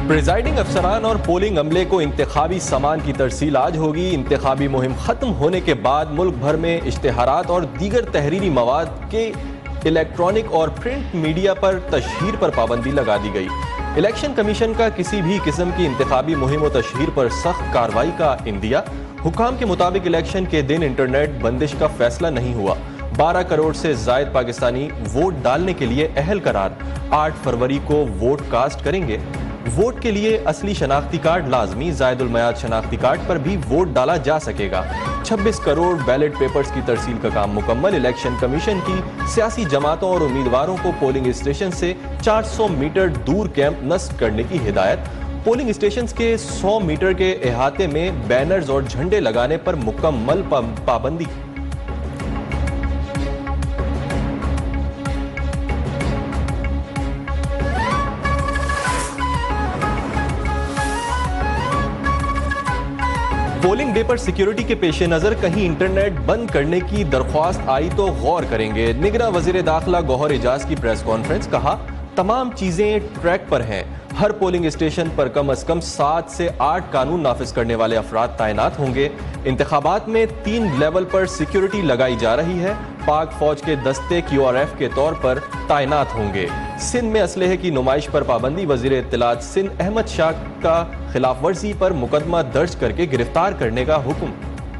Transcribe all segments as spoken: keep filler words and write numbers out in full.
Presiding अफसरान और polling अमले को इंतखाबी सामान की तरसील आज होगी। इंतखाबी मुहिम खत्म होने के बाद मुल्क भर में इश्तेहारात और दीगर तहरीरी मवाद के इलेक्ट्रॉनिक और प्रिंट मीडिया पर तशहीर पर पाबंदी लगा दी गई। इलेक्शन कमीशन का किसी भी किस्म की इंतखाबी मुहिम और तशहीर पर सख्त कार्रवाई का इंदिया। हुकाम के मुताबिक इलेक्शन के दिन इंटरनेट बंदिश का फैसला नहीं हुआ। बारह करोड़ से जायद पाकिस्तानी वोट डालने के लिए अहल करार। आठ फरवरी को वोट कास्ट करेंगे। वोट के लिए असली शनाख्ती कार्ड लाजमी। जायदुल मयाद शनाख्ती कार्ड पर भी वोट डाला जा सकेगा। छब्बीस करोड़ बैलेट पेपर्स की तरसील का काम मुकम्मल। इलेक्शन कमीशन की सियासी जमातों और उम्मीदवारों को पोलिंग स्टेशन से चार सौ मीटर दूर कैंप नस्ब करने की हिदायत। पोलिंग स्टेशन के सौ मीटर के अहाते में बैनर्स और झंडे लगाने पर मुकम्मल पाबंदी। पोलिंग डे पर सिक्योरिटी के पेश नजर कहीं इंटरनेट बंद करने की दरख्वास्त आई तो गौर करेंगे। निगरां वजीर दाखिला गौहर एजाज की प्रेस कॉन्फ्रेंस। कहा, तमाम चीजें ट्रैक पर हैं। हर पोलिंग स्टेशन पर कम अज कम सात से आठ कानून नाफिज करने वाले अफराद तैनात होंगे। इंतखाबात में तीन लेवल पर सिक्योरिटी लगाई जा रही है। पाक फौज के दस्ते क्यू आर एफ के तौर पर तैनात होंगे। सिंध में असलहे की नुमाइश पर पाबंदी। वजीर इत्तलात सिंध अहमद शाह का खिलाफ वर्जी पर मुकदमा दर्ज करके गिरफ्तार करने का हुक्म।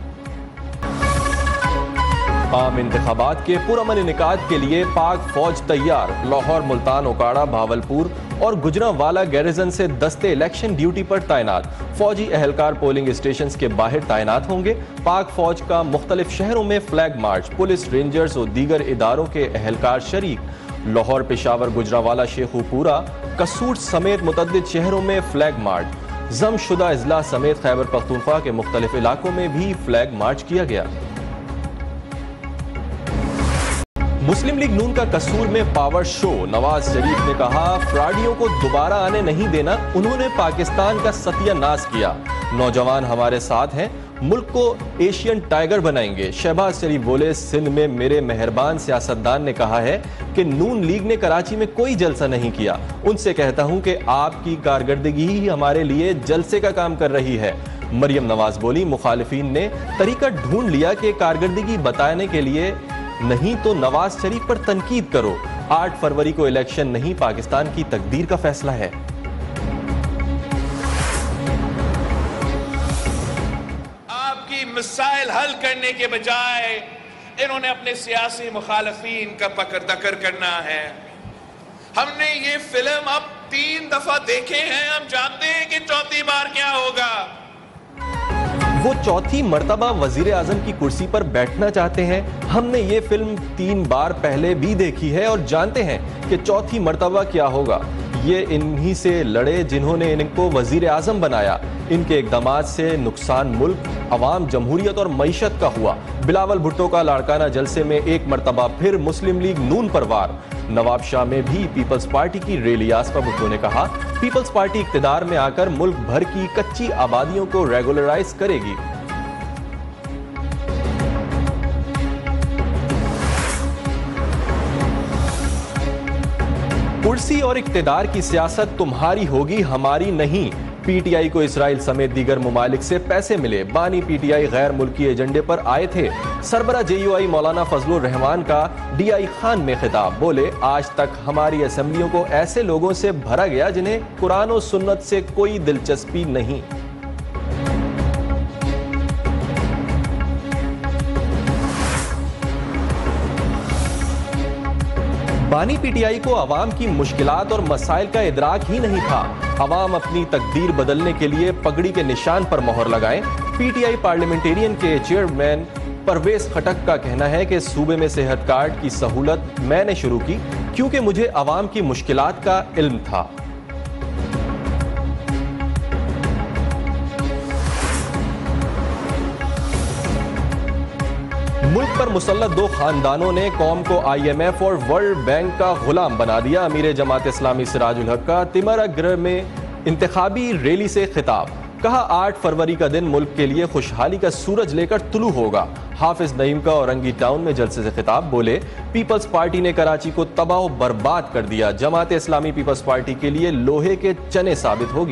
आम इंतखाबात के पुरअमन इनेकाद के लिए पाक फौज तैयार। लाहौर, मुल्तान, ओकाड़ा, भावलपुर और गुजरांवाला गैरिजन से दस्ते इलेक्शन ड्यूटी पर तैनात। फौजी एहलकार पोलिंग स्टेशन के बाहर तैनात होंगे। पाक फौज का मुख्तलिफ शहरों में फ्लैग मार्च। पुलिस, रेंजर्स और दीगर इदारों के एहलकार शरीक। लाहौर, पेशावर, गुजरांवाला, शेखुपुरा, कसूर समेत मुतअद्दिद शहरों में फ्लैग मार्च। जमशुदा अजला समेत खैबर पख्तूनख्वा के मुख्तलिफ इलाकों में भी फ्लैग मार्च किया गया। मुस्लिम लीग नून का कसूर में पावर शो। नवाज शरीफ ने कहा, फ्राडियों को दोबारा आने नहीं देना। उन्होंने पाकिस्तान का सत्यानाश किया। नौजवान हमारे साथ हैं, मुल्क को एशियन टाइगर बनाएंगे। शहबाज शरीफ बोले, सिंध में मेरे मेहरबान सियासतदान ने कहा है कि नून लीग ने कराची में कोई जलसा नहीं किया। उनसे कहता हूं कि आपकी कारकर्दगी ही हमारे लिए जलसे का काम कर रही है। मरियम नवाज बोली, मुखालिफिन ने तरीका ढूंढ लिया कि कारकर्दगी बताने के लिए, नहीं तो नवाज शरीफ पर तनकीद करो। आठ फरवरी को इलेक्शन नहीं, पाकिस्तान की तकदीर का फैसला है। आपकी मसाइल हल करने के बजाय इन्होंने अपने सियासी मुखालिफिन का पकड़ दकर करना है। हमने ये फिल्म अब तीन दफा देखे हैं, हम जानते हैं कि चौथी बार क्या होगा। वो चौथी मर्तबा वजीर आजम की कुर्सी पर बैठना चाहते हैं। हमने ये फिल्म तीन बार पहले भी देखी है और जानते हैं कि चौथी मर्तबा क्या होगा। ये इन्हीं से लड़े जिन्होंने इनको वजीर आजम बनाया। इनके इकदामात से नुकसान मुल्क, अवाम, जमहूरियत और मईशत का हुआ। बिलावल भुट्टो का लाड़काना जलसे में एक मर्तबा फिर मुस्लिम लीग नून पर वार। नवाब शाह में भी पीपल्स पार्टी की रैली। आसफा भुट्टो ने कहा, पीपल्स पार्टी इक्तदार में आकर मुल्क भर की कच्ची आबादियों को रेगुलराइज करेगी। कुर्सी और इक्तदार की सियासत तुम्हारी होगी, हमारी नहीं। पीटीआई को इसराइल समेत दीगर मुमालिक से पैसे मिले। बानी पीटीआई गैर मुल्की एजेंडे पर आए थे। सरबरा जेयूआई मौलाना फजलुर रहमान का डीआई खान में खिताब। बोले, आज तक हमारी असेंबलियों को ऐसे लोगों से भरा गया जिन्हें कुरान और सुन्नत से कोई दिलचस्पी नहीं। बानी पीटीआई को अवाम की मुश्किलात और मसाइल का इदराक ही नहीं था। अवाम अपनी तकदीर बदलने के लिए पगड़ी के निशान पर मोहर लगाएं। पीटीआई पार्लियामेंटेरियन के चेयरमैन परवेज खटक का कहना है कि सूबे में सेहत कार्ड की सहूलत मैंने शुरू की क्योंकि मुझे अवाम की मुश्किलात का इल्म था। मुल्क पर मुसल्लत दो खानदानों ने कौम को आईएमएफ और वर्ल्ड बैंक का गुलाम बना दिया। अमीर जमात इस्लामी सिराजुल हक का तिमरा गृह में इंतखाबी रैली से खिताब। कहा आठ फरवरी का दिन मुल्क के लिए खुशहाली का सूरज लेकर तुलू होगा। हाफिज नईम का औरंगी टाउन में जलसे से खिताब, बोले पीपल्स पार्टी ने कराची को तबाह बर्बाद कर दिया, जमात इस्लामी पीपल्स पार्टी के लिए लोहे के चने साबित होगी।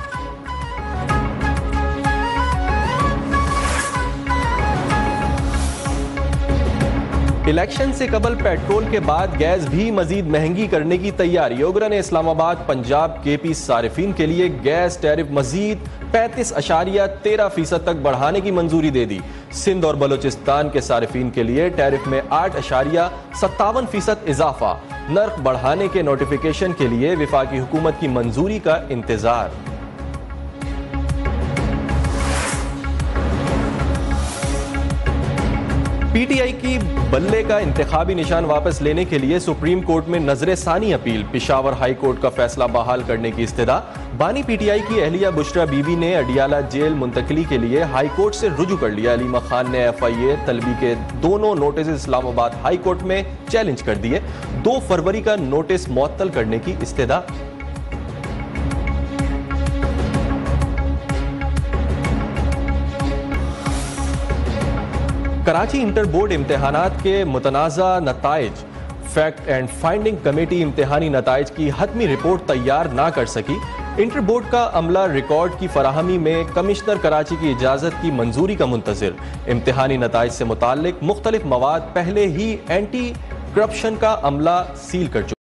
इलेक्शन से कबल पेट्रोल के बाद गैस भी मजीद महंगी करने की तैयारी। ओगरा ने इस्लामाबाद पंजाब के पी सारिफीन के लिए गैस टैरिफ मजीद पैंतीस अशारिया तेरह फीसद तक बढ़ाने की मंजूरी दे दी। सिंध और बलोचिस्तान के सारिफीन के लिए टैरिफ में आठ अशारिया सत्तावन फीसद इजाफा। नर्ख बढ़ाने के नोटिफिकेशन के लिए विफाकी हुकूमत की मंजूरी का इंतजार। पीटीआई की बल्ले का इंतखाबी निशान वापस लेने के लिए सुप्रीम कोर्ट में नजर सानी अपील। पिशावर हाई कोर्ट का फैसला बहाल करने की इस्तदा। बानी पीटीआई की अहलिया बुशरा बीबी ने अडियाला जेल मुंतकली के लिए हाई कोर्ट से रुजू कर लिया। अलीमा खान ने एफ आई ए तलबी के दोनों नोटिस इस्लामाबाद हाई कोर्ट में चैलेंज कर दिए। दो फरवरी का नोटिस मुअत्तल करने की इस्तदा। कराची इंटर बोर्ड इम्तिहानात के मुतनाज़ा नताइज, फैक्ट एंड फाइंडिंग कमेटी इम्तिहानी नताइज की हतमी रिपोर्ट तैयार ना कर सकी। इंटर बोर्ड का अमला रिकॉर्ड की फराहमी में कमिश्नर कराची की इजाज़त की मंजूरी का मुंतज़िर। इम्तिहानी नताइज से मुताल्लिक मुख्तलिफ मवाद पहले ही एंटी करप्शन का अमला सील कर चुका।